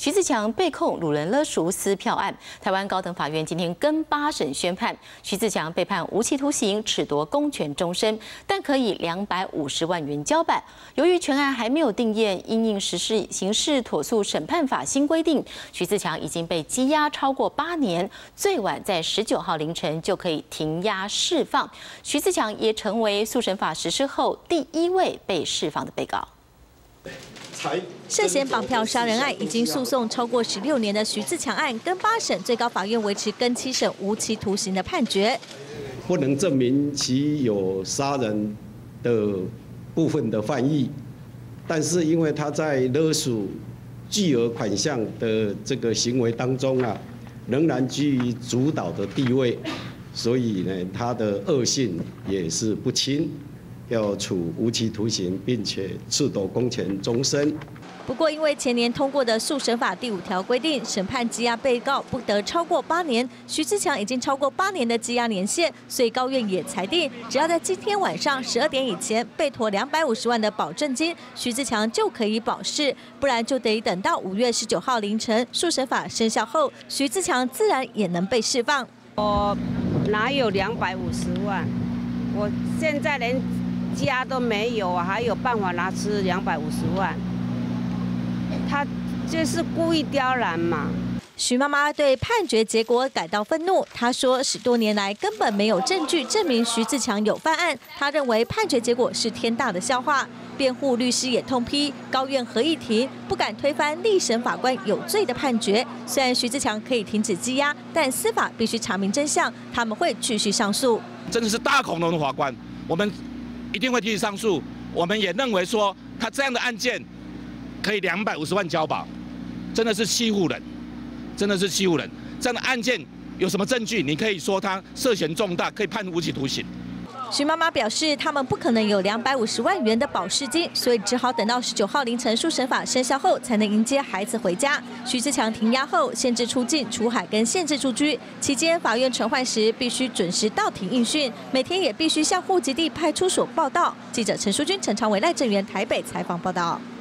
徐自强被控掳人勒赎撕票案，台湾高等法院今天跟8审宣判，徐自强被判无期徒刑，褫夺公权终身，但可以250万元交办。由于全案还没有定验，因应实施刑事妥诉审判法新规定，徐自强已经被羁押超过8年，最晚在19号凌晨就可以停押释放。徐自强也成为诉审法实施后第1位被释放的被告。 涉嫌绑票杀人案已经诉讼超过16年的徐自强案，跟8审最高法院维持跟7审无期徒刑的判决， 不能证明其有杀人的部分的犯意，但是因为他在勒赎巨额款项的这个行为当中啊，仍然居于主导的地位，所以呢，他的恶性也是不轻。 要处无期徒刑，并且褫夺公权终身。 不过，因为前年通过的诉审法第5条规定，审判羁押被告不得超过8年。徐自强已经超过8年的羁押年限，所以高院也裁定，只要在今天晚上12点以前被妥250万的保证金，徐自强就可以保释，不然就得等到5月19号凌晨诉审法生效后，徐自强自然也能被释放。 我哪有250万？我现在连 家都没有啊，还有办法拿出250万？他就是故意刁难嘛。 徐妈妈对判决结果感到愤怒，她说10多年来根本没有证据证明徐自强有犯案，她认为判决结果是天大的笑话。辩护律师也痛批高院合议庭不敢推翻历审法官有罪的判决。虽然徐自强可以停止羁押，但司法必须查明真相，他们会继续上诉。 真的是大恐龙的法官，我们 一定会继续上诉。我们也认为说，他这样的案件可以250万交保，真的是欺负人，真的是欺负人。这样的案件有什么证据？你可以说他涉嫌重大，可以判无期徒刑。 徐妈妈表示，他们不可能有250万元的保释金，所以只好等到19号凌晨诉审法生效后，才能迎接孩子回家。徐自强停押后，限制出境、出海跟限制住居，期间法院传唤时必须准时到庭应讯，每天也必须向户籍地派出所报到。记者陈淑君、陈长伟、赖正元台北采访报道。